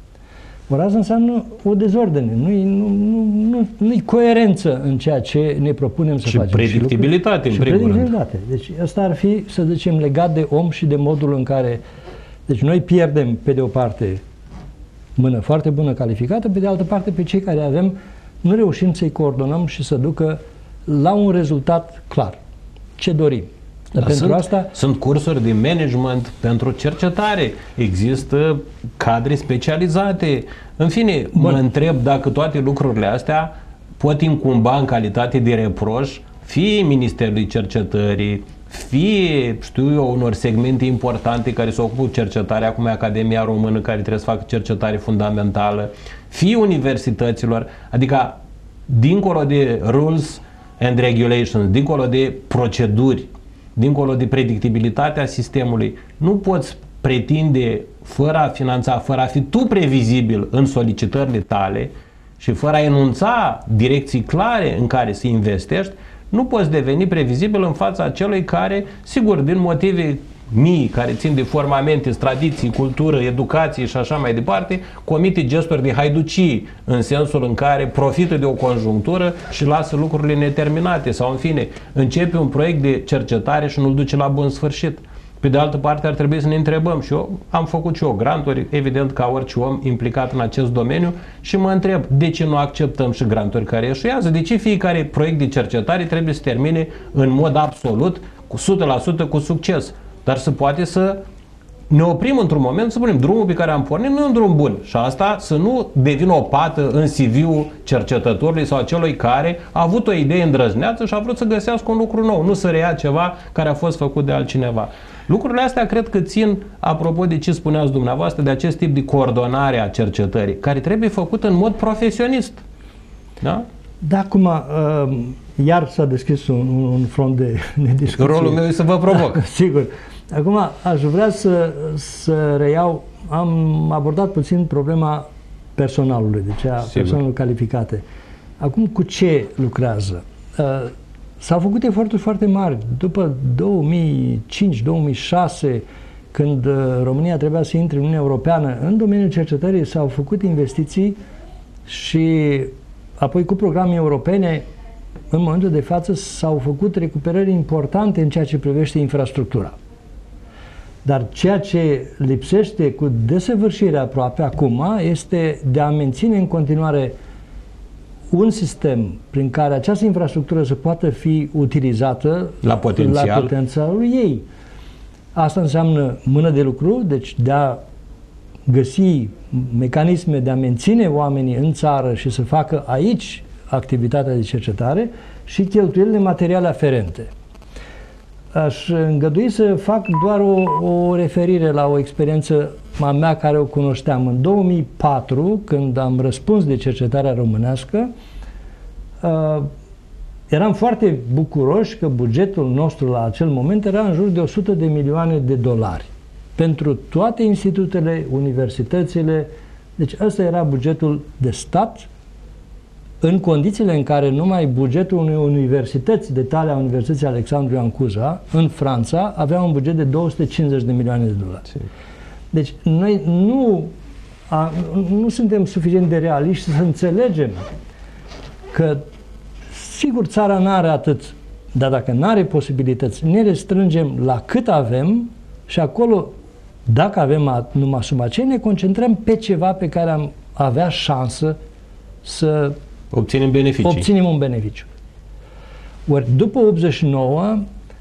[SPEAKER 2] Ori asta înseamnă o dezordine, nu-i, nu, nu, nu, nu-i coerență în ceea ce ne propunem să
[SPEAKER 1] și
[SPEAKER 2] facem.
[SPEAKER 1] Predictibilitate,
[SPEAKER 2] și
[SPEAKER 1] în primul
[SPEAKER 2] predictibilitate.
[SPEAKER 1] rând.
[SPEAKER 2] Deci asta ar fi, să zicem, legat de om și de modul în care... Deci noi pierdem, pe de o parte, mână foarte bună calificată, pe de altă parte, pe cei care avem, nu reușim să-i coordonăm și să ducă la un rezultat clar. Ce dorim? Dar pentru
[SPEAKER 1] sunt,
[SPEAKER 2] asta...
[SPEAKER 1] sunt cursuri de management pentru cercetare. Există cadre specializate. În fine, Bun. mă întreb dacă toate lucrurile astea pot incumba în calitate de reproș fie Ministerului Cercetării, fie, știu eu, unor segmente importante care se ocupă cu cercetarea, cum e Academia Română, care trebuie să facă cercetare fundamentală, fie universităților, adică dincolo de rules and regulations, dincolo de proceduri, dincolo de predictibilitatea sistemului, nu poți pretinde, fără a finanța, fără a fi tu previzibil în solicitările tale și fără a enunța direcții clare în care să investești, nu poți deveni previzibil în fața celui care, sigur, din motive mii care țin de formamente, tradiții, cultură, educație și așa mai departe, comite gesturi de haiducii în sensul în care profită de o conjunctură și lasă lucrurile neterminate sau, în fine, începe un proiect de cercetare și nu-l duce la bun sfârșit. Pe de altă parte, ar trebui să ne întrebăm și eu am făcut și eu granturi, evident, ca orice om implicat în acest domeniu și mă întreb de ce nu acceptăm și granturi care eșuează, de ce fiecare proiect de cercetare trebuie să termine în mod absolut, cu o sută la sută cu succes. Dar se poate să ne oprim într-un moment, să spunem, drumul pe care am pornit nu e un drum bun și asta să nu devină o pată în C V-ul cercetătorului sau celui care a avut o idee îndrăzneață și a vrut să găsească un lucru nou, nu să reia ceva care a fost făcut de altcineva. Lucrurile astea cred că țin, apropo de ce spuneați dumneavoastră, de acest tip de coordonare a cercetării, care trebuie făcută în mod profesionist. Da?
[SPEAKER 2] Da, acum, uh, iar s-a deschis un, un front de, de discuție.
[SPEAKER 1] Rolul meu e să vă provoc.
[SPEAKER 2] Da, sigur. Acum, aș vrea să, să reiau, am abordat puțin problema personalului, deci a persoanelor calificate. Acum, cu ce lucrează? Uh, s-au făcut eforturi foarte mari. După două mii cinci două mii șase, când uh, România trebuia să intre în Uniunea Europeană, în domeniul cercetării s-au făcut investiții și apoi cu programe europene, în momentul de față, s-au făcut recuperări importante în ceea ce privește infrastructura. Dar ceea ce lipsește cu desăvârșire aproape acum este de a menține în continuare un sistem prin care această infrastructură să poată fi utilizată
[SPEAKER 1] la potențial.
[SPEAKER 2] la potențialul ei. Asta înseamnă mână de lucru, deci de a găsi mecanisme de a menține oamenii în țară și să facă aici activitatea de cercetare și cheltuielile materiale aferente. Aș îngădui să fac doar o, o referire la o experiență a mea care o cunoșteam. În două mii patru, când am răspuns de cercetarea românească, uh, eram foarte bucuroși că bugetul nostru la acel moment era în jur de o sută de milioane de dolari pentru toate institutele, universitățile. Deci ăsta era bugetul de stat, în condițiile în care numai bugetul unei universități de talia Universității Alexandru Ioan Cuza, în Franța, avea un buget de două sute cincizeci de milioane de dolari. Deci noi nu, a, nu suntem suficient de realiști să înțelegem că, sigur, țara n-are atât, dar dacă n-are posibilități, ne restrângem la cât avem și acolo, dacă avem numai suma aceea, ne concentrăm pe ceva pe care am avea șansă să
[SPEAKER 1] obținem beneficii.
[SPEAKER 2] Obținem un beneficiu. Ori după optzeci și nouă,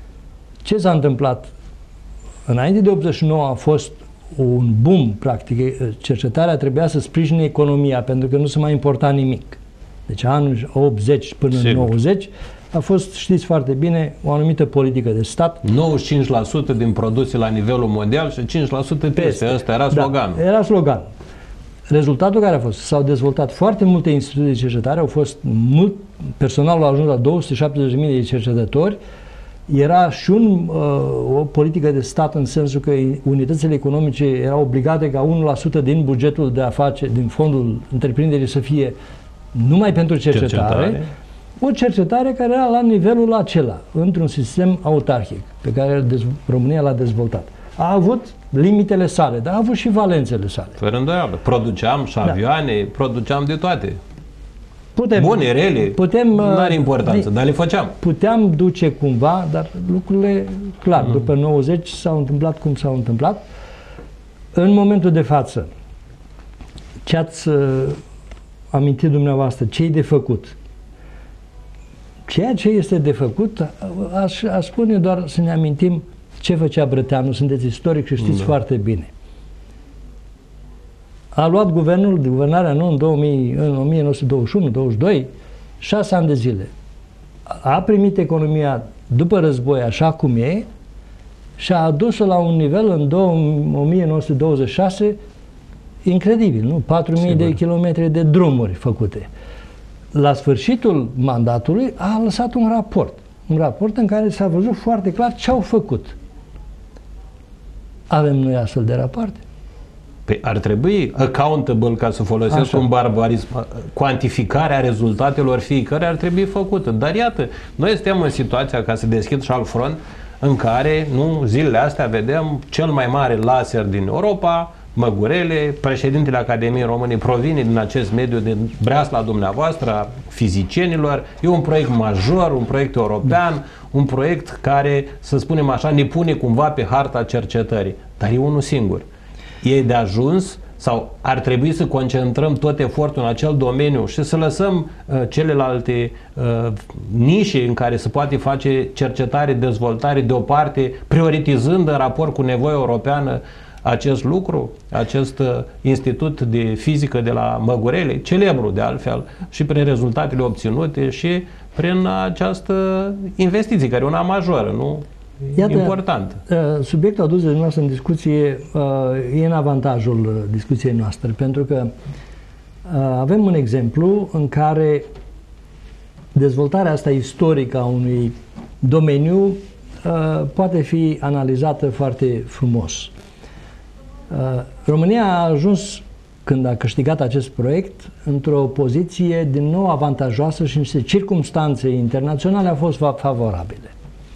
[SPEAKER 2] ce s-a întâmplat? Înainte de optzeci și nouă a fost un boom, practic. Cercetarea trebuia să sprijine economia, pentru că nu se mai importa nimic. Deci anul optzeci până în nouăzeci a fost, știți foarte bine, o anumită politică de stat.
[SPEAKER 1] nouăzeci și cinci la sută din produse la nivelul mondial și cinci la sută peste. Ăsta era sloganul.
[SPEAKER 2] Da, era sloganul. Rezultatul care a fost? S-au dezvoltat foarte multe institute de cercetare, au fost mult, personalul a ajuns la două sute șaptezeci de mii de cercetători, era și un, uh, o politică de stat în sensul că unitățile economice erau obligate ca unu la sută din bugetul de afaceri, din fondul întreprinderii să fie numai pentru cercetare, cercetare. O cercetare care era la nivelul acela, într-un sistem autarhic pe care România l-a dezvoltat. A avut limitele sale, dar a avut și valențele sale.
[SPEAKER 1] Fără îndoială. Produceam și avioane, da. produceam de toate.
[SPEAKER 2] Putem,
[SPEAKER 1] Bune, rele, putem, nu are importanță, dar le făceam.
[SPEAKER 2] Puteam duce cumva, dar lucrurile, clar, mm. după nouăzeci s-au întâmplat cum s-au întâmplat. În momentul de față, ce ați uh, amintit dumneavoastră, ce-i de făcut? Ceea ce este de făcut, aș, aș spune doar să ne amintim ce făcea Brăteanu, sunteți istoric și știți da. foarte bine. A luat guvernul, guvernarea nu în, două mii, în o mie nouă sute douăzeci și unu douăzeci și doi, șase ani de zile. A primit economia după război așa cum e și a adus-o la un nivel în o mie nouă sute douăzeci și șase incredibil, nu? patru mii de kilometri de drumuri făcute. La sfârșitul mandatului a lăsat un raport. Un raport în care s-a văzut foarte clar ce au făcut. Avem noi astfel de rapoarte?
[SPEAKER 1] Păi ar trebui accountable, ca să folosesc Așa. un barbarism, cuantificarea rezultatelor fiecare ar trebui făcută. Dar iată, noi suntem în situația, ca să deschid și alt front, în care, nu, zilele astea vedem cel mai mare laser din Europa, Măgurele, președintele Academiei Române provine din acest mediu, din breasla dumneavoastră, a fizicienilor. E un proiect major, un proiect european, da. un proiect care, să spunem așa, ne pune cumva pe harta cercetării. Dar e unul singur. E de ajuns sau ar trebui să concentrăm tot efortul în acel domeniu și să lăsăm uh, celelalte uh, nișe în care se poate face cercetare, dezvoltare deoparte, prioritizând în raport cu nevoia europeană acest lucru, acest institut de fizică de la Măgurele, celebru de altfel, și prin rezultatele obținute și prin această investiție, care e una majoră, nu?
[SPEAKER 2] Iată,
[SPEAKER 1] importantă.
[SPEAKER 2] Subiectul adus de dumneavoastră în discuție e în avantajul discuției noastre, pentru că avem un exemplu în care dezvoltarea asta istorică a unui domeniu poate fi analizată foarte frumos. România a ajuns, când a câștigat acest proiect, într-o poziție din nou avantajoasă și niște circumstanțe internaționale au fost favorabile.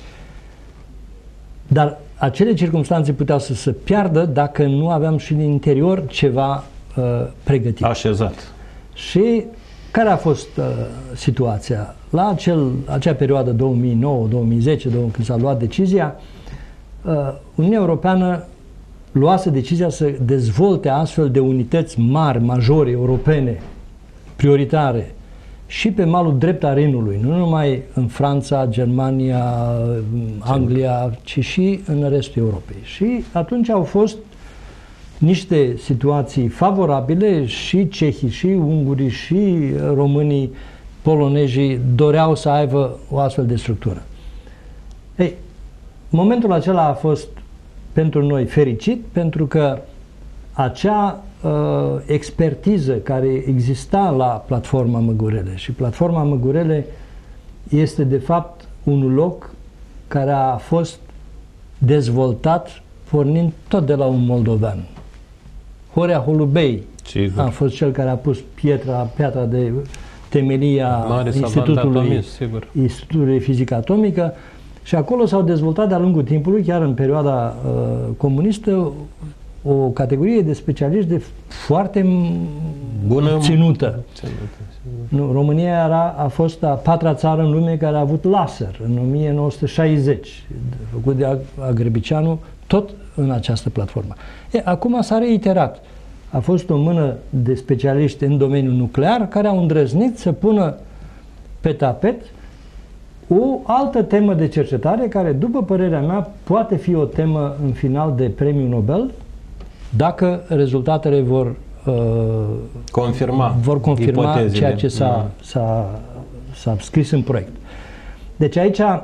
[SPEAKER 2] Dar acele circumstanțe puteau să se piardă dacă nu aveam și din interior ceva uh, pregătit.
[SPEAKER 1] Așezat.
[SPEAKER 2] Și care a fost uh, situația? La acel, acea perioadă două mii nouă două mii zece, când s-a luat decizia, uh, Uniunea Europeană luase decizia să dezvolte astfel de unități mari, majore, europene, prioritare, și pe malul drept al Rinului, nu numai în Franța, Germania, Anglia, ci și în restul Europei. Și atunci au fost niște situații favorabile, și cehii, și ungurii, și românii, polonezii doreau să aibă o astfel de structură. Ei, momentul acela a fost pentru noi fericit, pentru că acea uh, expertiză care exista la platforma Măgurele, și platforma Măgurele este de fapt un loc care a fost dezvoltat pornind tot de la un moldovean. Horea Holubei a fost cel care a pus pietra, piatra de temelie a Institutului, Institutului de Fizică Atomică, și acolo s-au dezvoltat de-a lungul timpului, chiar în perioada uh, comunistă, o categorie de specialiști de foarte bună ținută. Nu, România era, a fost a patra țară în lume care a avut laser în o mie nouă sute șaizeci, făcut de Agribicianu, tot în această platformă. E, acum s-a reiterat. A fost o mână de specialiști în domeniul nuclear care au îndrăznit să pună pe tapet o altă temă de cercetare care, după părerea mea, poate fi o temă în final de premiu Nobel, dacă rezultatele vor uh,
[SPEAKER 1] confirma,
[SPEAKER 2] vor confirma ceea ce s-a, s-a, s-a scris în proiect. Deci aici uh,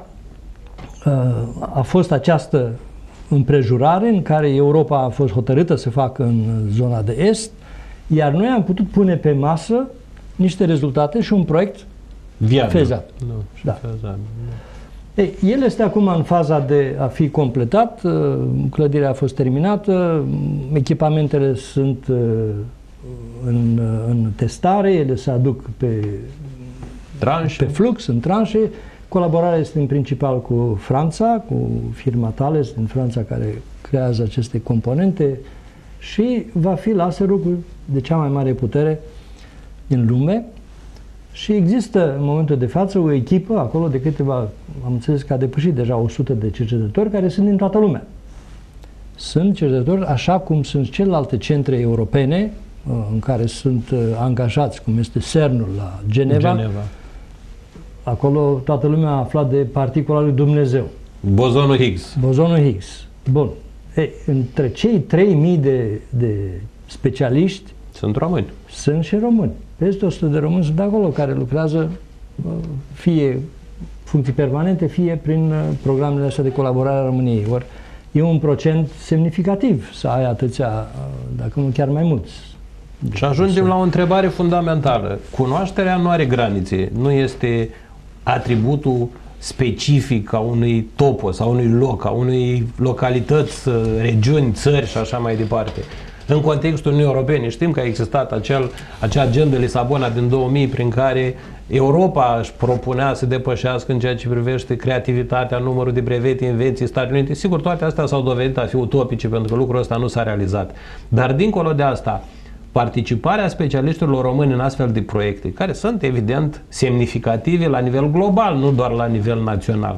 [SPEAKER 2] a fost această împrejurare în care Europa a fost hotărâtă să facă în zona de est, iar noi am putut pune pe masă niște rezultate și un proiect
[SPEAKER 1] viabil.
[SPEAKER 2] Fezat.
[SPEAKER 1] Nu,
[SPEAKER 2] da.
[SPEAKER 1] fezabil.
[SPEAKER 2] Ei, el este acum în faza de a fi completat, clădirea a fost terminată, echipamentele sunt în, în testare, ele se aduc pe,
[SPEAKER 1] tranșe.
[SPEAKER 2] pe flux, în tranșe. Colaborarea este în principal cu Franța, cu firma Thales din Franța, care creează aceste componente, și va fi laserul de cea mai mare putere din lume. Și există în momentul de față o echipă acolo de câteva, am înțeles că a depășit deja o sută de cercetători care sunt din toată lumea. Sunt cercetători așa cum sunt celelalte centre europene în care sunt angajați, cum este CERN-ul la Geneva.
[SPEAKER 1] Geneva.
[SPEAKER 2] Acolo toată lumea a aflat de particula lui Dumnezeu.
[SPEAKER 1] Bozonul Higgs.
[SPEAKER 2] Bozonul Higgs. Bun. Ei, între cei trei mii de, de specialiști
[SPEAKER 1] sunt români.
[SPEAKER 2] Sunt și români. Peste o sută de români sunt acolo care lucrează fie funcții permanente, fie prin programele astea de colaborare a României. Or, e un procent semnificativ să ai atâția, dacă nu chiar mai mulți.
[SPEAKER 1] Și ajungem la o întrebare fundamentală. Cunoașterea nu are granițe. Nu este atributul specific a unui topos, a unui loc, a unei localități, regiuni, țări și așa mai departe. În contextul Uniunii Europene știm că a existat acel, acea agendă Lisabona din două mii prin care Europa își propunea să depășească în ceea ce privește creativitatea, numărul de brevete, invenții, Statele Unite. Sigur, toate astea s-au dovedit a fi utopice pentru că lucrul ăsta nu s-a realizat. Dar dincolo de asta, participarea specialiștilor români în astfel de proiecte, care sunt evident semnificative la nivel global, nu doar la nivel național,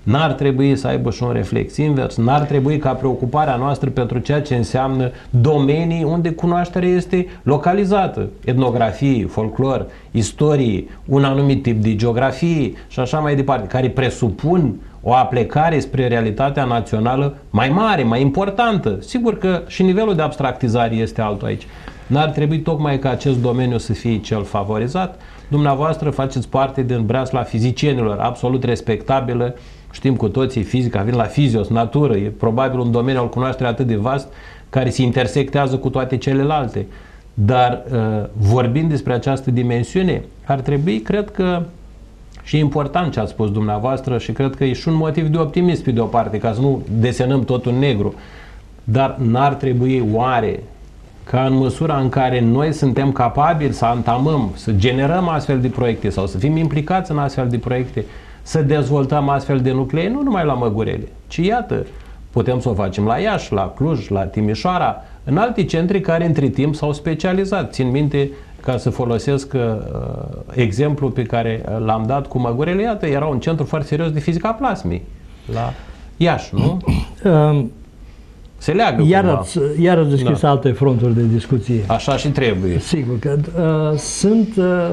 [SPEAKER 1] N-ar trebui să aibă și un reflex invers, n-ar trebui ca preocuparea noastră pentru ceea ce înseamnă domenii unde cunoașterea este localizată, etnografie, folclor, istorie, un anumit tip de geografie și așa mai departe, care presupun o aplecare spre realitatea națională mai mare, mai importantă. Sigur că și nivelul de abstractizare este altul aici. N-ar trebui tocmai ca acest domeniu să fie cel favorizat. Dumneavoastră faceți parte din breasla fizicienilor, absolut respectabilă. Știm cu toții, fizica vine la fizios, natură, e probabil un domeniu al cunoașterii atât de vast care se intersectează cu toate celelalte. Dar vorbind despre această dimensiune, ar trebui, cred că, și e important ce ați spus dumneavoastră și cred că e și un motiv de optimism pe de o parte, ca să nu desenăm totul negru. Dar n-ar trebui oare ca în măsura în care noi suntem capabili să antamăm, să generăm astfel de proiecte sau să fim implicați în astfel de proiecte, să dezvoltăm astfel de nuclee, nu numai la Măgurele, ci iată, putem să o facem la Iași, la Cluj, la Timișoara, în alte centre care între timp s-au specializat. Țin minte, ca să folosesc uh, exemplul pe care l-am dat cu Măgurele, iată, era un centru foarte serios de fizica plasmei la Iași, nu?
[SPEAKER 2] Um,
[SPEAKER 1] Se leagă
[SPEAKER 2] iar
[SPEAKER 1] cumva.
[SPEAKER 2] ați, iar ați deschis da. alte fronturi de discuție.
[SPEAKER 1] Așa și trebuie.
[SPEAKER 2] Sigur că uh, sunt uh,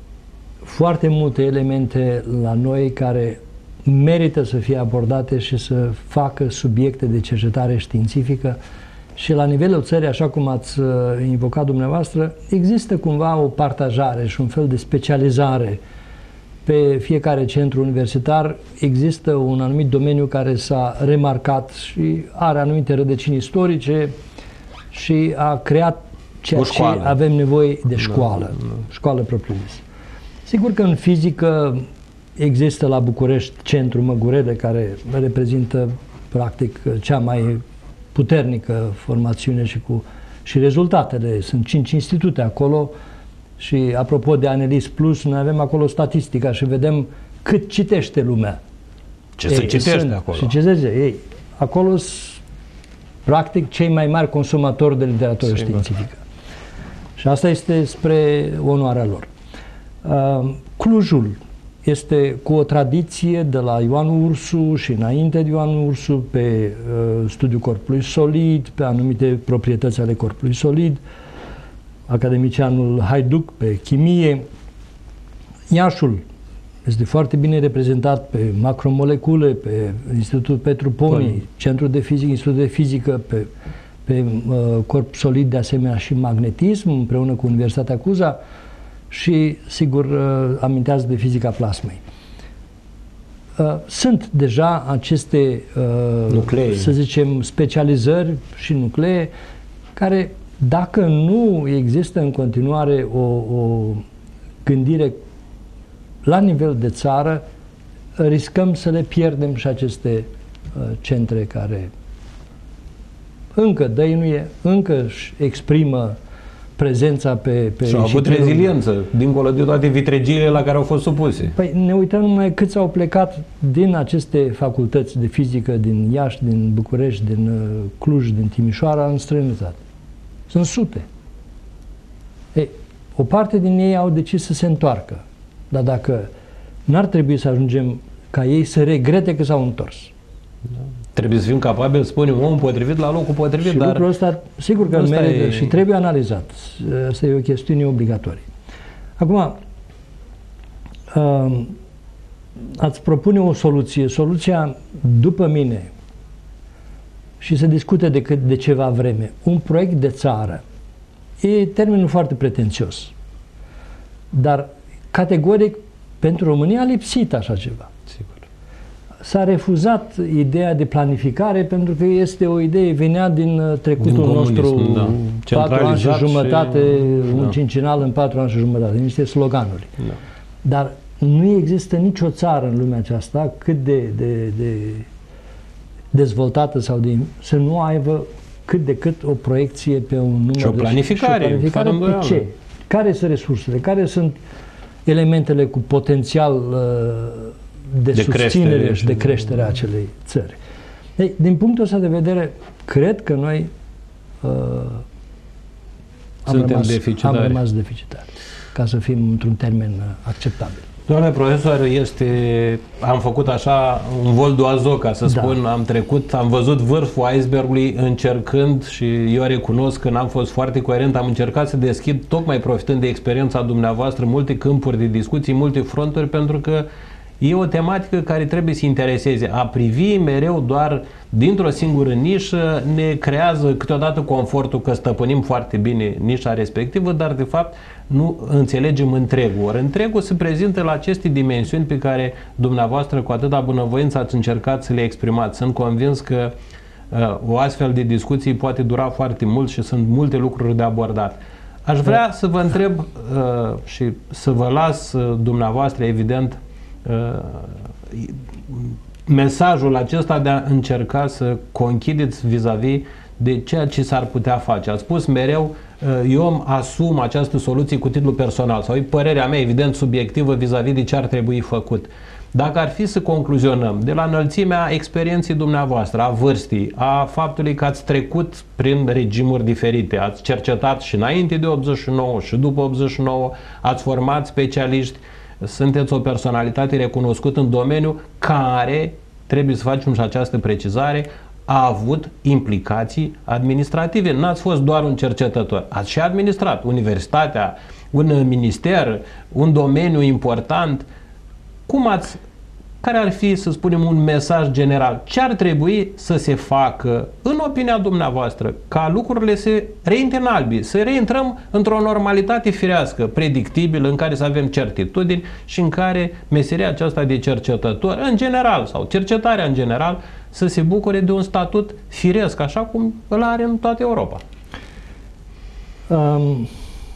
[SPEAKER 2] foarte multe elemente la noi care merită să fie abordate și să facă subiecte de cercetare științifică și la nivelul țării, așa cum ați uh, invocat dumneavoastră, există cumva o partajare și un fel de specializare. Pe fiecare centru universitar există un anumit domeniu care s-a remarcat și are anumite rădăcini istorice și a creat ceea ce avem nevoie de școală, no, no. școală propriu-zisă. Sigur că în fizică există la București centrul Măgurele, care reprezintă practic cea mai puternică formațiune și, cu, și rezultatele. Sunt cinci institute acolo și apropo de Anelis Plus, noi avem acolo statistica și vedem cât citește lumea.
[SPEAKER 1] Ce ei, se citește sunt, acolo?
[SPEAKER 2] Și ce se zice? Ei, acolo sunt practic cei mai mari consumatori de literatură Sigur. științifică. Și asta este spre onoarea lor. Uh, Clujul este cu o tradiție de la Ioan Ursu și înainte de Ioan Ursu pe uh, studiul corpului solid, pe anumite proprietăți ale corpului solid, academicianul Haiduc pe chimie. Iașul este foarte bine reprezentat pe macromolecule, pe Institutul Petru Pomii, Centrul de Fizică, Institutul de Fizică, pe, pe uh, corp solid, de asemenea și magnetism, împreună cu Universitatea Cuza și, sigur, uh, amintează de fizica plasmei. Uh, sunt deja aceste, uh, nuclee. să zicem, specializări și nuclee care, dacă nu există în continuare o, o gândire la nivel de țară, riscăm să le pierdem și aceste uh, centre care încă dăinuie, încă își exprimă prezența pe... pe
[SPEAKER 1] și au avut reziliență, dincolo de toate vitregiile la care au fost supuse.
[SPEAKER 2] Păi ne uităm numai câți au plecat din aceste facultăți de fizică, din Iași, din București, din uh, Cluj, din Timișoara, în străinătate. Sunt sute. Ei, o parte din ei au decis să se întoarcă. Dar dacă n-ar trebui să ajungem ca ei să regrete că s-au întors.
[SPEAKER 1] Da. Trebuie să fim capabili să spunem omul potrivit la locul potrivit,
[SPEAKER 2] și
[SPEAKER 1] dar...
[SPEAKER 2] lucrul ăsta, sigur că merită e... și trebuie analizat. Asta e o chestiune obligatorie. Acum, ați propune o soluție. Soluția, după mine, și se discute de, cât, de ceva vreme, un proiect de țară. E termenul foarte pretențios. Dar, categoric, pentru România a lipsit așa ceva.
[SPEAKER 1] Sigur.
[SPEAKER 2] S-a refuzat ideea de planificare pentru că este o idee, venea din trecutul din nostru, da. patru ani și jumătate, și... un da. cincinal în patru ani și jumătate, niște sloganuri. Da. Dar nu există nicio țară în lumea aceasta cât de, de, de dezvoltată sau de, să nu aibă cât de cât o proiecție pe un număr
[SPEAKER 1] și o planificare,
[SPEAKER 2] de, și o planificare pe ce? Care sunt resursele? Care sunt elementele cu potențial de, de susținere și de creștere a acelei țări? Ei, din punctul ăsta de vedere, cred că noi uh, am, rămas, am rămas deficitari, ca să fim într-un termen acceptabil.
[SPEAKER 1] Doamne profesor, este, am făcut așa un vol d'oiseau, ca să spun, da. am trecut, am văzut vârful icebergului încercând, și eu recunosc că n-am fost foarte coerent, am încercat să deschid, tocmai profitând de experiența dumneavoastră, multe câmpuri de discuții, multe fronturi, pentru că e o tematică care trebuie să intereseze. A privi mereu doar dintr-o singură nișă ne creează câteodată confortul că stăpânim foarte bine nișa respectivă, dar de fapt nu înțelegem întregul. Ori întregul se prezintă la aceste dimensiuni pe care dumneavoastră cu atâta bunăvoință ați încercat să le exprimați. Sunt convins că uh, o astfel de discuție poate dura foarte mult și sunt multe lucruri de abordat. Aș vrea să vă întreb uh, și să vă las uh, dumneavoastră, evident, uh, mesajul acesta de a încerca să conchideți vis-a-vis de ceea ce s-ar putea face. Ați spus mereu, eu îmi asum această soluție cu titlu personal sau e părerea mea, evident, subiectivă vis-a-vis de ce ar trebui făcut. Dacă ar fi să concluzionăm de la înălțimea experienței dumneavoastră, a vârstii, a faptului că ați trecut prin regimuri diferite, ați cercetat și înainte de optzeci și nouă și după optzeci și nouă, ați format specialiști, sunteți o personalitate recunoscută în domeniu care, trebuie să facem și această precizare, a avut implicații administrative. N-ați fost doar un cercetător, ați și administrat universitatea, un minister, un domeniu important. Cum ați, care ar fi, să spunem, un mesaj general? Ce ar trebui să se facă, în opinia dumneavoastră, ca lucrurile să reintre în albi, să reintrăm într-o normalitate firească, predictibilă, în care să avem certitudini și în care meseria aceasta de cercetător, în general, sau cercetarea în general, să se bucure de un statut firesc, așa cum îl are în toată Europa?
[SPEAKER 2] Um,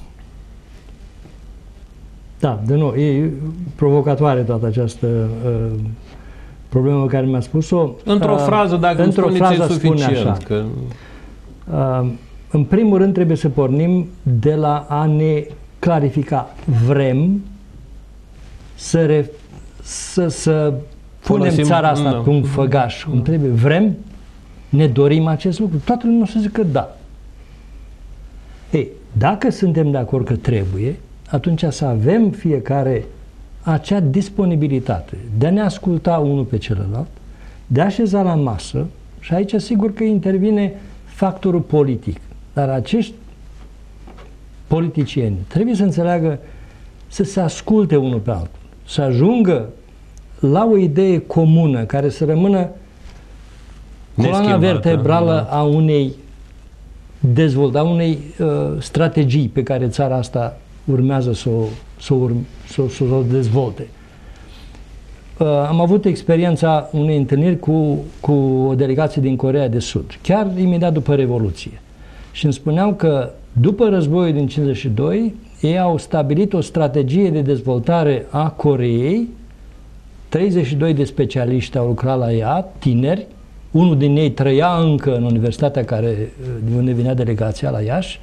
[SPEAKER 2] da, de nou, e provocatoare toată această uh, problemă care mi-a spus-o.
[SPEAKER 1] Într-o uh, frază, dacă
[SPEAKER 2] într-o
[SPEAKER 1] îmi spuneți,
[SPEAKER 2] frază
[SPEAKER 1] e suficient.
[SPEAKER 2] Spune așa.
[SPEAKER 1] Că...
[SPEAKER 2] Uh, în primul rând trebuie să pornim de la a ne clarifica. Vrem să, re, să, să punem
[SPEAKER 1] Folosim,
[SPEAKER 2] țara asta
[SPEAKER 1] da.
[SPEAKER 2] pe un făgaș cum trebuie? Vrem? Ne dorim acest lucru? Toată lumea o să zică da. Ei, dacă suntem de acord că trebuie, atunci să avem fiecare acea disponibilitate de a ne asculta unul pe celălalt, de a așeza la masă, și aici sigur că intervine factorul politic. Dar acești politicieni trebuie să înțeleagă să se asculte unul pe altul, să ajungă la o idee comună care să rămână coloana vertebrală a unei dezvoltări, a unei uh, strategii pe care țara asta urmează să o, să o, să o, să o dezvolte. Uh, am avut experiența unei întâlniri cu, cu o delegație din Coreea de Sud, chiar imediat după Revoluție. Și îmi spuneau că după războiul din cincizeci și doi, ei au stabilit o strategie de dezvoltare a Coreei. treizeci și doi de specialiști au lucrat la ea, tineri. Unul din ei trăia încă în universitatea care, de unde venea delegația, la Iași.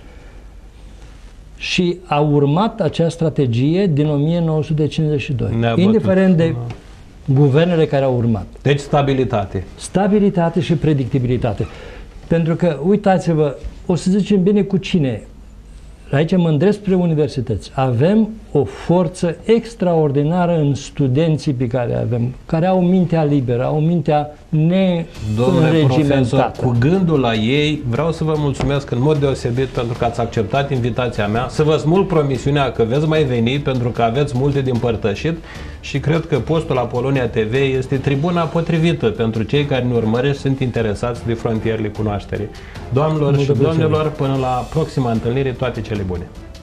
[SPEAKER 2] Și a urmat acea strategie din o mie nouă sute cincizeci și doi. Indiferent de guvernele care au urmat.
[SPEAKER 1] Deci stabilitate.
[SPEAKER 2] Stabilitate și predictibilitate. Pentru că, uitați-vă, o să zicem bine cu cine. Aici mă îndrept spre universități. Avem o forță extraordinară în studenții pe care avem, care au mintea liberă, au mintea neînregimentată.
[SPEAKER 1] Cu gândul la ei, vreau să vă mulțumesc în mod deosebit pentru că ați acceptat invitația mea, să vă smulg promisiunea că veți mai veni, pentru că aveți multe de împărtășit și cred că postul la Polonia T V este tribuna potrivită pentru cei care ne urmăresc și sunt interesați de frontierele cunoașterii. Doamnelor și domnilor, până la proxima întâlnire, toate cele bune!